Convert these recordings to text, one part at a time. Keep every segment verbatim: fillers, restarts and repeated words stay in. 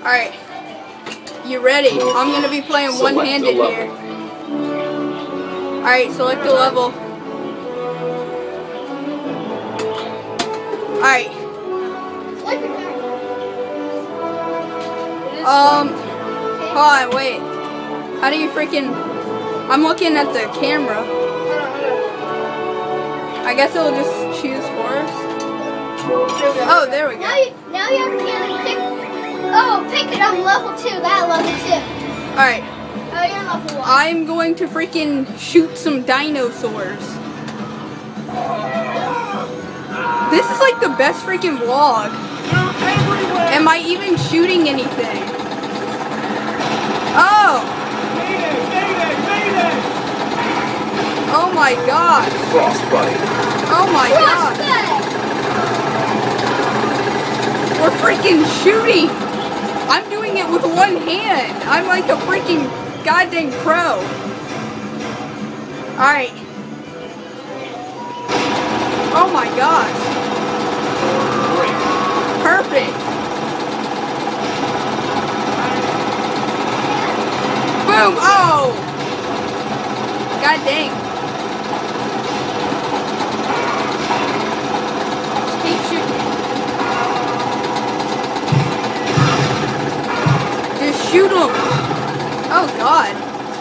Alright. You ready? I'm gonna be playing one-handed here. Alright, select the level. Alright. Um, hold on, wait. How do you freaking... I'm looking at the camera. I guess it'll just choose for us. Oh, there we go. Now you, now you have to pick... Oh, pick it on level two. That level two. Alright. Oh, you're level one. I'm going to freaking shoot some dinosaurs. This is like the best freaking vlog. Am I even shooting anything? Oh! Oh my god! Frostbite. Oh my god! We're freaking shooting! I'm doing it with one hand! I'm like a freaking goddamn pro! Alright. Oh my gosh! Perfect! Boom! Oh! God dang! Just keep shooting. Just shoot them! Oh god!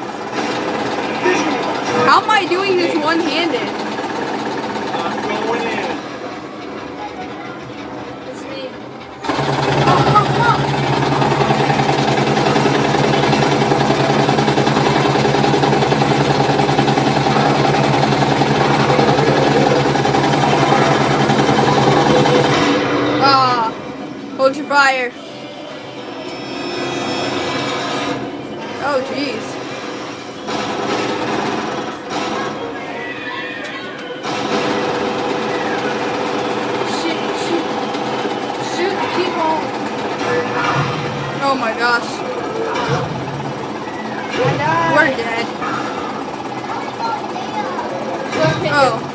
How am I doing this one-handed? I'm going in. It's me. Ah, hold your fire. Oh, jeez. Shoot, shoot. Shoot, keep on. Oh my gosh. We're dead. Go pick Oh.